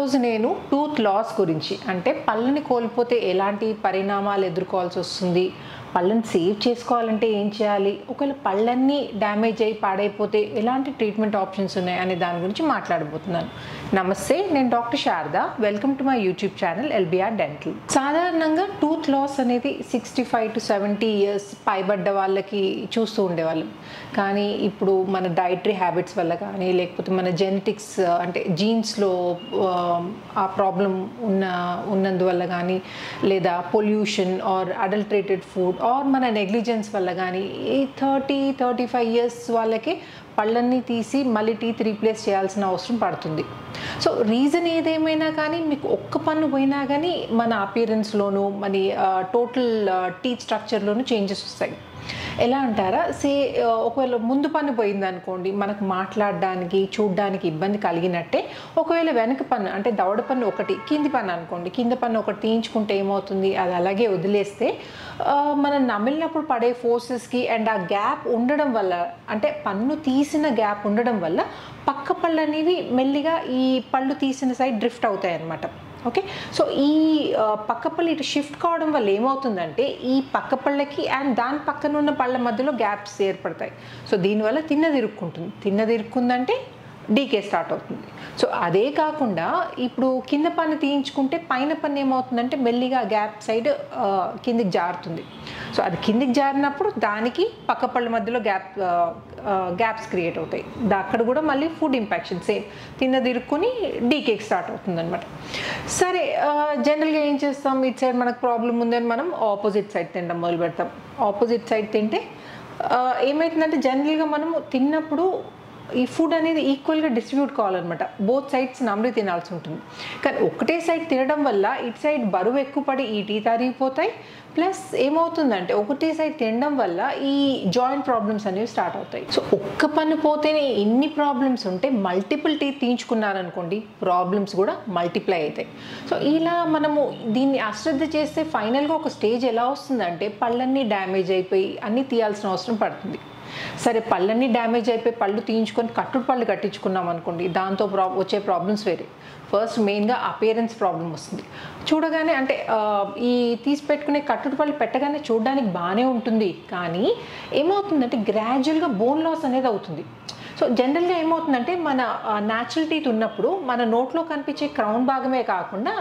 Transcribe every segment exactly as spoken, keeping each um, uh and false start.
ఈరోజు నేను tooth loss గురించి, అంటే పళ్ళని కోల్పోతే ఎలాంటి పరిణామాలు ఎదుర్కోవాల్సి వస్తుంది, పళ్ళని సేవ్ చేసుకోవాలంటే ఏం చేయాలి, ఒకవేళ పళ్ళన్నీ డ్యామేజ్ అయ్యి పాడైపోతే ఎలాంటి ట్రీట్మెంట్ ఆప్షన్స్ ఉన్నాయి అనే దాని గురించి మాట్లాడబోతున్నాను. నమస్తే, నేను doctor Sharada. Welcome to my YouTube channel LBR dental. సాధారణంగా టూత్ లాస్ అనేది sixty five to seventy years పైబడ్డ వాళ్ళకి చూస్తూ ఉండేవాళ్ళం. కానీ ఇప్పుడు మన డైటరీ హ్యాబిట్స్ వల్ల కానీ, లేకపోతే మన జెనెటిక్స్ అంటే జీన్స్లో ఆ ప్రాబ్లం ఉన్న ఉన్నందువల్ల కానీ, లేదా pollution or adulterated food or మన నెగ్లిజెన్స్ వల్ల కానీ ఈ థర్టీ థర్టీ ఫైవ్ ఇయర్స్ వాళ్ళకి పళ్ళన్నీ తీసి మళ్ళీ టీత్ రీప్లేస్ చేయాల్సిన అవసరం పడుతుంది. సో రీజన్ ఏదేమైనా కానీ మీకు ఒక్క పన్ను పోయినా కానీ మన అపియరెన్స్లోనూ మన టోటల్ టీత్ స్ట్రక్చర్లోనూ చేంజెస్ వస్తాయి. ఎలా అంటారా, సే ఒకవేళ ముందు పన్ను పోయింది అనుకోండి, మనకు మాట్లాడడానికి చూడడానికి ఇబ్బంది కలిగినట్టే. ఒకవేళ వెనక పన్ను అంటే దవడ పన్ను ఒకటి, కింది పన్ను అనుకోండి, కింద పన్ను ఒకటి తీయించుకుంటే ఏమవుతుంది, అది అలాగే వదిలేస్తే మనం నమిలినప్పుడు పడే ఫోర్సెస్కి అండ్ ఆ గ్యాప్ ఉండడం వల్ల, అంటే పన్ను తీసిన గ్యాప్ ఉండడం వల్ల పక్క పళ్ళు అనేవి మెల్లిగా ఈ పళ్ళు తీసిన సైడ్ డ్రిఫ్ట్ అవుతాయి అన్నమాట. ఓకే, సో ఈ పక్క పళ్ళు ఇటు షిఫ్ట్ కావడం వల్ల ఏమవుతుందంటే ఈ పక్క పళ్ళకి అండ్ దాని పక్కన ఉన్న పళ్ళ మధ్యలో గ్యాప్స్ ఏర్పడతాయి. సో దీనివల్ల తిన్నది ఇరుక్కుంటుంది. తిన్నది ఇరుక్కుందంటే డీకే స్టార్ట్ అవుతుంది. సో అదే కాకుండా ఇప్పుడు కింద పన్ను తీయించుకుంటే పైన పన్ను ఏమవుతుందంటే మెల్లిగా గ్యాప్ సైడ్ కిందికి జారుతుంది. సో అది కిందికి జారినప్పుడు దానికి పక్క పళ్ళ మధ్యలో గ్యాప్ గ్యాప్స్ క్రియేట్ అవుతాయి. అక్కడ కూడా మళ్ళీ ఫుడ్ ఇంపాక్షన్ సేమ్ తిన్నది ఇరుక్కుని డీకేక్ స్టార్ట్ అవుతుంది అనమాట. సరే, జనరల్గా ఏం చేస్తాం, ఇటు సైడ్ మనకు ప్రాబ్లం ఉందని మనం ఆపోజిట్ సైడ్ తినడం మొదలు పెడతాం. ఆపోజిట్ సైడ్ తింటే ఏమవుతుందంటే జనరల్గా మనము తిన్నప్పుడు ఈ ఫుడ్ అనేది ఈక్వల్గా డిస్ట్రిబ్యూట్ కావాలన్నమాట. బోత్ సైడ్స్ నమిలి తినాల్సి ఉంటుంది. కానీ ఒకటే సైడ్ తినడం వల్ల ఇటు సైడ్ బరువు ఎక్కువ పడి ఈ టీత్ అరిగిపోతాయి. ప్లస్ ఏమవుతుందంటే ఒకటే సైడ్ తినడం వల్ల ఈ జాయింట్ ప్రాబ్లమ్స్ అనేవి స్టార్ట్ అవుతాయి. సో ఒక్క పన్ను పోతేనే ఇన్ని ప్రాబ్లమ్స్ ఉంటే మల్టిపుల్ టీత్ తీయించుకున్నారనుకోండి, ప్రాబ్లమ్స్ కూడా మల్టిప్లై అవుతాయి. సో ఇలా మనము దీన్ని అశ్రద్ధ చేస్తే ఫైనల్గా ఒక స్టేజ్ ఎలా వస్తుందంటే పళ్ళన్నీ డ్యామేజ్ అయిపోయి అన్నీ తీయాల్సిన అవసరం పడుతుంది. సరే, పళ్ళన్నీ డ్యామేజ్ అయిపోయి పళ్ళు తీయించుకొని కట్టుడు పళ్ళు కట్టించుకున్నాం అనుకోండి, దాంతో ప్రా వచ్చే ప్రాబ్లమ్స్ వేరే. ఫస్ట్ మెయిన్గా అపియరెన్స్ ప్రాబ్లం వస్తుంది. చూడగానే అంటే ఈ తీసి పెట్టుకునే కట్టుడు పళ్ళు పెట్టగానే చూడడానికి బాగానే ఉంటుంది, కానీ ఏమవుతుందంటే గ్రాడ్యువల్గా బోన్ లాస్ అనేది అవుతుంది. సో జనరల్గా ఏమవుతుందంటే మన న్యాచురల్ టీత్ ఉన్నప్పుడు మన నోట్లో కనిపించే క్రౌన్ భాగమే కాకుండా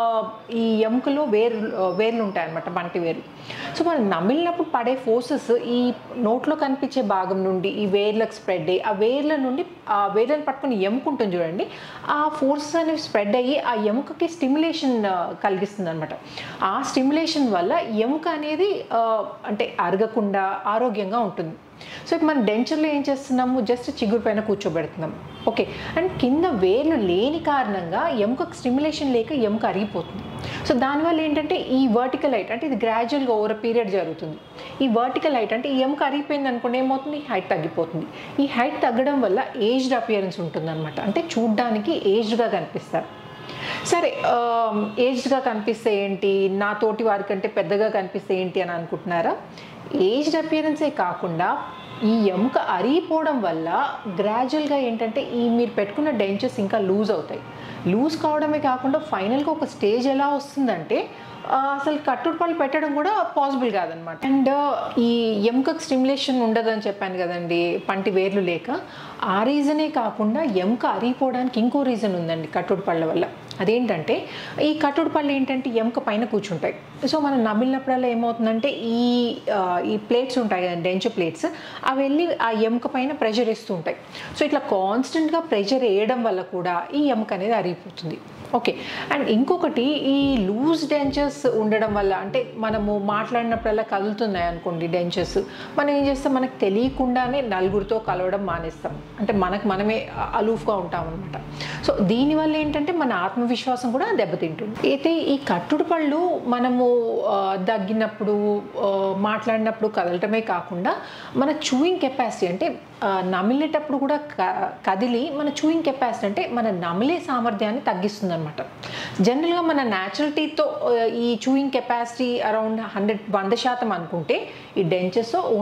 ఈ ఎముకలో వేరు వేర్లు ఉంటాయి అన్నమాట, బంటి వేర్లు. సో మనం నమిలినప్పుడు పడే ఫోర్సెస్ ఈ నోట్లో కనిపించే భాగం నుండి ఈ వేర్లకు స్ప్రెడ్ అయ్యి ఆ వేర్ల నుండి ఆ వేర్లను పట్టుకుని ఎముక ఉంటుంది చూడండి, ఆ ఫోర్సెస్ అనేవి స్ప్రెడ్ అయ్యి ఆ ఎముకకి స్టిమ్యులేషన్ కలిగిస్తుంది అనమాట. ఆ స్టిమ్యులేషన్ వల్ల ఎముక అనేది అంటే అరగకుండా ఆరోగ్యంగా ఉంటుంది. సో ఇప్పుడు మనం డెంచర్లో ఏం చేస్తున్నాము, జస్ట్ చిగురు పైన కూర్చోబెడుతున్నాం. ఓకే, అండ్ కింద వేర్లు లేని కారణంగా ఎముకకు స్టిమ్యులేషన్ లేక ఎముక అరిగిపోతుంది. సో దానివల్ల ఏంటంటే ఈ వర్టికల్ హైట్ అంటే ఇది గ్రాడ్యువల్గా ఓవర్ పీరియడ్ జరుగుతుంది. ఈ వర్టికల్ హైట్ అంటే ఈ ఎముక అరిగిపోయింది అనుకోండి, ఏమవుతుంది, హైట్ తగ్గిపోతుంది. ఈ హైట్ తగ్గడం వల్ల ఏజ్డ్ అపియరెన్స్ ఉంటుందన్నమాట. అంటే చూడ్డానికి ఏజ్డ్గా కనిపిస్తారు. సరే, ఏజ్డ్గా కనిపిస్తే ఏంటి, నా తోటి వారికంటే పెద్దగా కనిపిస్తే ఏంటి అని అనుకుంటున్నారా? ఏజ్డ్ అపియరెన్సే కాకుండా ఈ ఎముక అరిగిపోవడం వల్ల గ్రాడ్యువల్గా ఏంటంటే ఈ మీరు పెట్టుకున్న డెంచర్స్ ఇంకా లూజ్ అవుతాయి. లూజ్ కావడమే కాకుండా ఫైనల్గా ఒక స్టేజ్ ఎలా వస్తుందంటే అసలు కట్టుడు పళ్ళు పెట్టడం కూడా పాసిబుల్ కాదనమాట. అండ్ ఈ ఎముకకు స్టిమ్యులేషన్ ఉండదని చెప్పాను కదండి, పంటి వేర్లు లేక. ఆ రీజనే కాకుండా ఎముక అరిగిపోవడానికి ఇంకో రీజన్ ఉందండి కట్టుడు పళ్ళ వల్ల. అదేంటంటే ఈ కట్టుడు పళ్ళు ఏంటంటే ఎముక పైన కూర్చుంటాయి. సో మనం నమిలినప్పుడల్లా ఏమవుతుందంటే ఈ ఈ ప్లేట్స్ ఉంటాయి కదా, డెంచర్ ప్లేట్స్, అవి వెళ్ళి ఆ ఎముక పైన ప్రెషర్ ఇస్తూ ఉంటాయి. సో ఇట్లా కాన్స్టెంట్గా ప్రెషర్ వేయడం వల్ల కూడా ఈ ఎముక అనేది అరిగిపోతుంది. ఓకే, అండ్ ఇంకొకటి ఈ లూజ్ డెంచర్స్ ఉండడం వల్ల, అంటే మనము మాట్లాడినప్పుడల్లా కదులుతున్నాయి అనుకోండి డెంచర్స్, మనం ఏం చేస్తాం, మనకు తెలియకుండానే నలుగురితో కలవడం మానేస్తాం. అంటే మనకు మనమే అలూఫ్గా ఉంటాం అనమాట. సో దీనివల్ల ఏంటంటే మన ఆత్మవిశ్వాసం కూడా దెబ్బతింటుంది. అయితే ఈ కట్టుడు పళ్ళు మనము దగ్గినప్పుడు మాట్లాడినప్పుడు కదలటమే కాకుండా మన చూయింగ్ కెపాసిటీ అంటే నమిలేటప్పుడు కూడా కదిలి మన చూయింగ్ కెపాసిటీ అంటే మన నమిలే సామర్థ్యాన్ని తగ్గిస్తుంది అనమాట. జనరల్గా మన న్యాచురల్ టీత్తో ఈ చూయింగ్ కెపాసిటీ అరౌండ్ హండ్రెడ్ వంద శాతం అనుకుంటే ఈ డెంచర్స్తో ఓన్లీ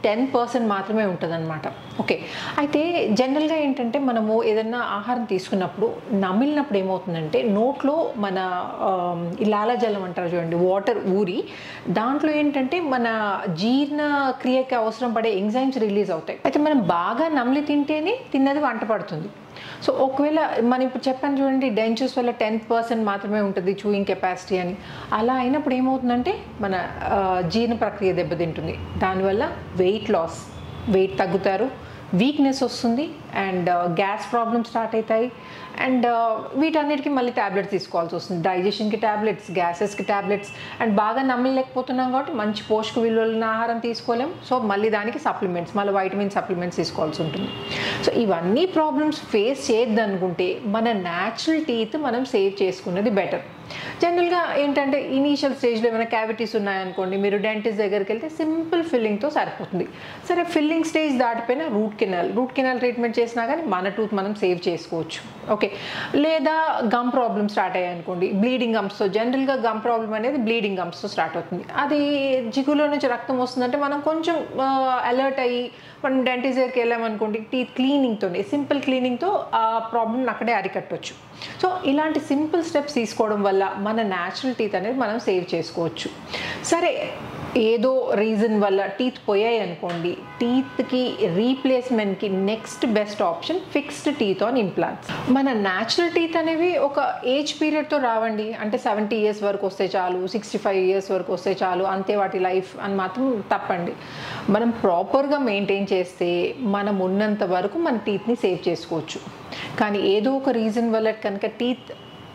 టెన్ పర్సెంట్ మాత్రమే ఉంటుంది అనమాట. ఓకే, అయితే జనరల్గా ఏంటంటే మనము ఏదైనా ఆహారం తీసుకున్నప్పుడు నమిలినప్పుడు ఏమవుతుందంటే నోట్లో మన ఈ లాలాజలం అంటారు చూడండి, వాటర్ ఊరి దాంట్లో ఏంటంటే మన జీర్ణ క్రియకి అవసరం పడే ఎంజైమ్స్ రిలీజ్ అవుతాయి. అయితే మనం బాగా నమిలి తింటేనే తిన్నది వంట పడుతుంది. సో ఒకవేళ మనం ఇప్పుడు చెప్పాను చూడండి, డెంచర్స్ వల్ల టెన్ పర్సెంట్ మాత్రమే ఉంటుంది చూయింగ్ కెపాసిటీ అని. అలా అయినప్పుడు ఏమవుతుందంటే మన జీర్ణ ప్రక్రియ దెబ్బతింటుంది. దానివల్ల వెయిట్ లాస్, వెయిట్ తగ్గుతారు, వీక్నెస్ వస్తుంది, అండ్ గ్యాస్ ప్రాబ్లమ్స్ స్టార్ట్ అవుతాయి, అండ్ వీటన్నిటికీ మళ్ళీ ట్యాబ్లెట్స్ తీసుకోవాల్సి వస్తుంది. డైజెషన్కి ట్యాబ్లెట్స్, గ్యాసెస్కి ట్యాబ్లెట్స్, అండ్ బాగా నమ్మలేకపోతున్నాం కాబట్టి మంచి పోషక విలువలున్న ఆహారం తీసుకోలేం. సో మళ్ళీ దానికి సప్లిమెంట్స్, మళ్ళీ వైటమిన్ సప్లిమెంట్స్ తీసుకోవాల్సి ఉంటుంది. సో ఇవన్నీ ప్రాబ్లమ్స్ ఫేస్ చేయొద్దనుకుంటే మన న్యాచురల్ టీత్ మనం సేవ్ చేసుకున్నది బెటర్. జనరల్గా ఏంటంటే ఇనీషియల్ స్టేజ్లో ఏమైనా క్యావిటీస్ ఉన్నాయనుకోండి, మీరు డెంటిస్ట్ దగ్గరికి వెళ్తే సింపుల్ ఫిల్లింగ్తో సరిపోతుంది. సరే, ఫిల్లింగ్ స్టేజ్ దాటిపోయినా root canal root canal treatment చేసినా కానీ మన టూత్ మనం సేవ్ చేసుకోవచ్చు. ఓకే, లేదా గమ్ ప్రాబ్లమ్ స్టార్ట్ అయ్యాయి అనుకోండి, బ్లీడింగ్ గమ్స్తో. జనరల్గా గమ్ ప్రాబ్లమ్ అనేది బ్లీడింగ్ గమ్స్తో స్టార్ట్ అవుతుంది. అది జిగులో నుంచి రక్తం వస్తుందంటే మనం కొంచెం అలర్ట్ అయ్యి మనం డెంటిస్ట్ దగ్గరికి వెళ్ళామనుకోండి, టీత్ క్లీనింగ్తోనే, సింపుల్ క్లీనింగ్తో ఆ ప్రాబ్లమ్ అక్కడే అరికట్టవచ్చు. సో ఇలాంటి సింపుల్ స్టెప్స్ తీసుకోవడం వల్ల మన న్యాచురల్ టీత్ అనేది మనం సేవ్ చేసుకోవచ్చు. సరే, ఏదో రీజన్ వల్ల టీత్ పోయాయి అనుకోండి, టీత్కి రీప్లేస్మెంట్కి next best option fixed teeth on implants. మన న్యాచురల్ టీత్ అనేవి ఒక ఏజ్ పీరియడ్తో రావండి. అంటే సెవెంటీ ఇయర్స్ వరకు వస్తే చాలు, సిక్స్టీ ఫైవ్ ఇయర్స్ వరకు వస్తే చాలు, అంతే వాటి లైఫ్ అని మాత్రం తప్పండి. మనం ప్రాపర్గా మెయింటైన్ చేస్తే మనం ఉన్నంత వరకు మన టీత్ని సేవ్ చేసుకోవచ్చు. కానీ ఏదో ఒక రీజన్ వల్ల కనుక టీత్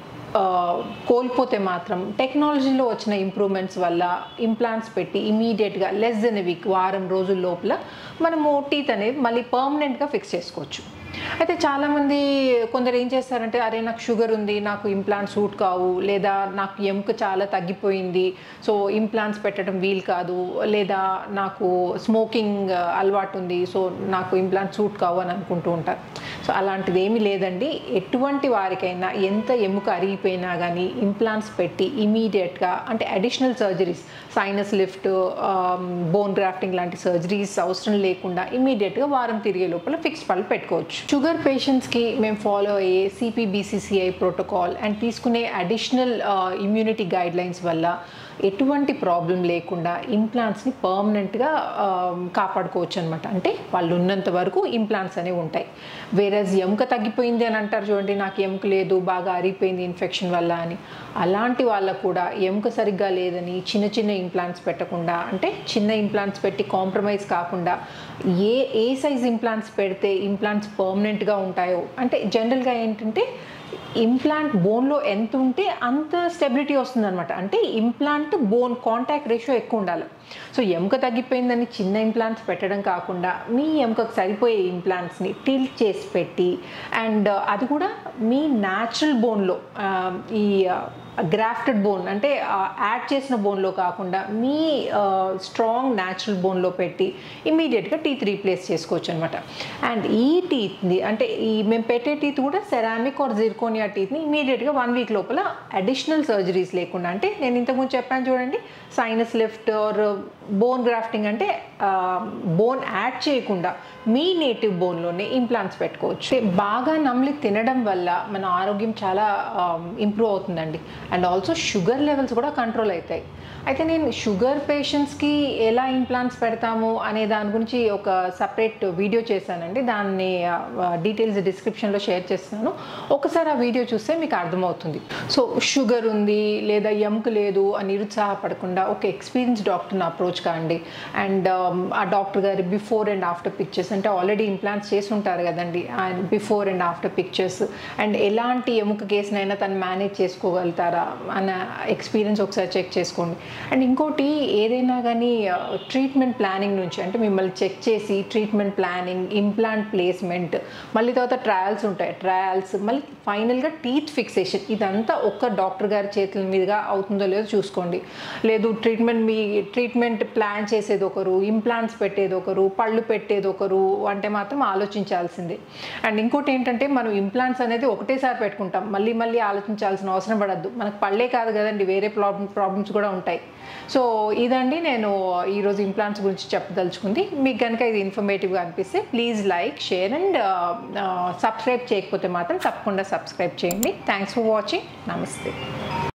కోల్పోతే మాత్రం టెక్నాలజీలో వచ్చిన ఇంప్రూవ్మెంట్స్ వల్ల ఇంప్లాంట్స్ పెట్టి ఇమీడియట్గా లెస్ దెన్ ఎ వీక్, వారం రోజుల లోపల మనము టీత్ అనేది మళ్ళీ పర్మనెంట్గా ఫిక్స్ చేసుకోవచ్చు. అయితే చాలామంది కొందరు ఏం చేస్తారంటే, అరే నాకు షుగర్ ఉంది, నాకు ఇంప్లాంట్ సూట్ కావు, లేదా నాకు ఎముక చాలా తగ్గిపోయింది, సో ఇంప్లాంట్స్ పెట్టడం వీలు కాదు, లేదా నాకు స్మోకింగ్ అలవాటు ఉంది, సో నాకు ఇంప్లాంట్ సూట్ కావు అని అనుకుంటూ ఉంటారు. సో అలాంటిది ఏమీ లేదండి. ఎటువంటి వారికైనా ఎంత ఎముక అరిగిపోయినా కానీ ఇంప్లాంట్స్ పెట్టి ఇమీడియట్గా, అంటే additional surgeries, sinus lift, bone grafting లాంటి సర్జరీస్ అవసరం లేకుండా ఇమీడియట్గా వారం తిరిగే లోపల ఫిక్స్ పళ్ళు పెట్టుకోవచ్చు. షుగర్ పేషెంట్స్కి మేము ఫాలో అయ్యే సిపిబిసిసిఐ ప్రోటోకాల్ అండ్ తీసుకునే అడిషనల్ ఇమ్యూనిటీ గైడ్లైన్స్ వల్ల ఎటువంటి ప్రాబ్లం లేకుండా ఇంప్లాంట్స్ని పర్మనెంట్గా కాపాడుకోవచ్చు అనమాట. అంటే వాళ్ళు ఉన్నంత వరకు ఇంప్లాంట్స్ అనేవి ఉంటాయి. వేరేజ్ ఎముక తగ్గిపోయింది అని అంటారు చూడండి, నాకు ఎముక లేదు, బాగా అరిగిపోయింది ఇన్ఫెక్షన్ వల్ల అని. అలాంటి వాళ్ళకు కూడా ఎముక సరిగ్గా లేదని చిన్న చిన్న ఇంప్లాంట్స్ పెట్టకుండా, అంటే చిన్న ఇంప్లాంట్స్ పెట్టి కాంప్రమైజ్ కాకుండా ఏ ఏ సైజ్ ఇంప్లాంట్స్ పెడితే ఇంప్లాంట్స్ పర్మనెంట్గా ఉంటాయో, అంటే జనరల్గా ఏంటంటే ఇంప్లాంట్ బోన్లో ఎంత ఉంటే అంత స్టెబిలిటీ వస్తుంది అనమాట. అంటే ఇంప్లాంట్ బోన్ కాంటాక్ట్ రేషియో ఎక్కువ ఉండాలి. సో ఎముక తగ్గిపోయిందని చిన్న ఇంప్లాంట్స్ పెట్టడం కాకుండా మీ ఎముకకు సరిపోయే ఇంప్లాంట్స్ని టిల్ట్ చేసి పెట్టి, అండ్ అది కూడా మీ న్యాచురల్ బోన్లో, ఈ గ్రాఫ్టెడ్ బోన్ అంటే యాడ్ చేసిన బోన్లో కాకుండా మీ స్ట్రాంగ్ న్యాచురల్ బోన్లో పెట్టి ఇమీడియట్గా టీత్ రీప్లేస్ చేసుకోవచ్చు అనమాట. అండ్ ఈ టీత్ని, అంటే ఈ మేము పెట్టే టీత్ కూడా సెరామిక్ ఆర్ జిర్కోనియా టీత్ని ఇమీడియట్గా వన్ వీక్ లోపల అడిషనల్ సర్జరీస్ లేకుండా, అంటే నేను ఇంతకుముందు చెప్పాను చూడండి, sinus lift or bone grafting, అంటే బోన్ యాడ్ చేయకుండా మీ నేటివ్ బోన్లోనే ఇంప్లాంట్స్ పెట్టుకోవచ్చు. బాగా నమిలి తినడం వల్ల మన ఆరోగ్యం చాలా ఇంప్రూవ్ అవుతుందండి. అండ్ ఆల్సో షుగర్ లెవెల్స్ కూడా కంట్రోల్ అవుతాయి. అయితే నేను షుగర్ పేషెంట్స్కి ఎలా ఇంప్లాంట్స్ పెడతాము అనే దాని గురించి ఒక సపరేట్ వీడియో చేశానండి. దాన్ని డీటెయిల్స్ డిస్క్రిప్షన్లో షేర్ చేస్తున్నాను. ఒకసారి ఆ వీడియో చూస్తే మీకు అర్థమవుతుంది. సో షుగర్ ఉంది లేదా ఎముక లేదు అని నిరుత్సాహపడకుండా ఒక ఎక్స్పీరియన్స్ డాక్టర్ని అప్రోచ్ కాండి. అండ్ ఆ డాక్టర్ గారి బిఫోర్ అండ్ ఆఫ్టర్ పిక్చర్స్, అంటే ఆల్రెడీ ఇంప్లాంట్స్ చేసి ఉంటారు కదండి, and before and after pictures, and ఎలాంటి ఎముక కేసునైనా తను మేనేజ్ చేసుకోగలుగుతారా అన్న ఎక్స్పీరియన్స్ ఒకసారి చెక్ చేసుకోండి. అండ్ ఇంకోటి, ఏదైనా కానీ ట్రీట్మెంట్ ప్లానింగ్ నుంచి, అంటే మిమ్మల్ని చెక్ చేసి ట్రీట్మెంట్ ప్లానింగ్, ఇంప్లాంట్ ప్లేస్మెంట్, మళ్ళీ తర్వాత ట్రయల్స్ ఉంటాయి, ట్రయల్స్, మళ్ళీ ఫైనల్గా టీత్ ఫిక్సేషన్, ఇదంతా ఒక్క డాక్టర్ గారి చేతుల మీదుగా అవుతుందో లేదో చూసుకోండి. లేదు ట్రీట్మెంట్ మీ ట్రీట్మెంట్ ప్లాన్ చేసేది ఒకరు, ఇంప్లాంట్స్ పెట్టేది ఒకరు, పళ్ళు పెట్టేది ఒకరు అంటే మాత్రం ఆలోచించాల్సిందే. అండ్ ఇంకోటి ఏంటంటే మనం ఇంప్లాంట్స్ అనేది ఒకటేసారి పెట్టుకుంటాం, మళ్ళీ మళ్ళీ ఆలోచించాల్సిన అవసరం పడద్దు. మనకు పళ్ళే కాదు కదండి, వేరే ప్రాబ్లమ్ ప్రాబ్లమ్స్ కూడా ఉంటాయి. సో ఇదండి నేను ఈరోజు ఇంప్లాంట్స్ గురించి చెప్పదలుచుకుంది. మీకు కనుక ఇది ఇన్ఫర్మేటివ్గా అనిపిస్తే please like, share and subscribe చేయకపోతే మాత్రం తప్పకుండా సబ్స్క్రైబ్ చేయండి. Thanks for watching. నమస్తే.